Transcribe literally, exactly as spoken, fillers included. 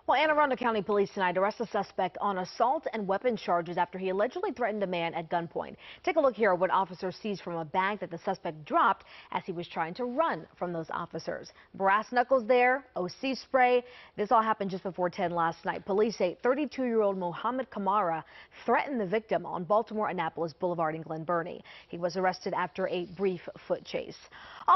Well, and Arundel County Police tonight arrest a suspect on assault and weapons charges after he allegedly threatened a man at gunpoint. Take a look here at what officers seized from a bag that the suspect dropped as he was trying to run from those officers. Brass knuckles there, O C spray. This all happened just before ten last night. Police say thirty-two-year-old Mohammed Kamara threatened the victim on Baltimore Annapolis Boulevard in Glen Burnie. He was arrested after a brief foot chase.